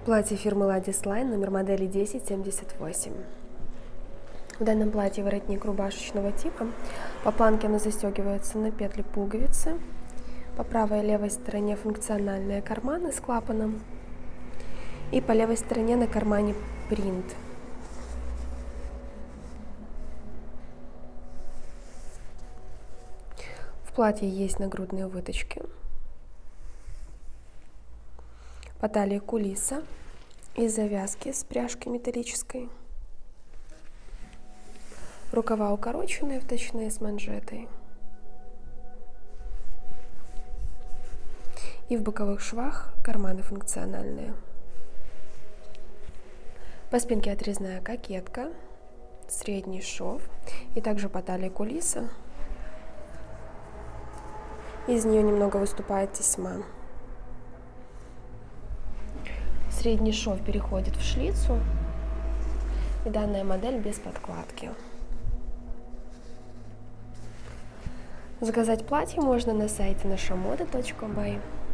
Платье фирмы Ladis Line, номер модели 1078. В данном платье воротник рубашечного типа. По планке оно застегивается на петли пуговицы. По правой и левой стороне функциональные карманы с клапаном. И по левой стороне на кармане принт. В платье есть нагрудные выточки. По талии кулиса из завязки с пряжкой металлической. Рукава укороченные, вточные с манжетой. И в боковых швах карманы функциональные. По спинке отрезная кокетка, средний шов и также по талии кулиса. Из нее немного выступает тесьма. Средний шов переходит в шлицу, и данная модель без подкладки. Заказать платье можно на сайте нашамода.бай.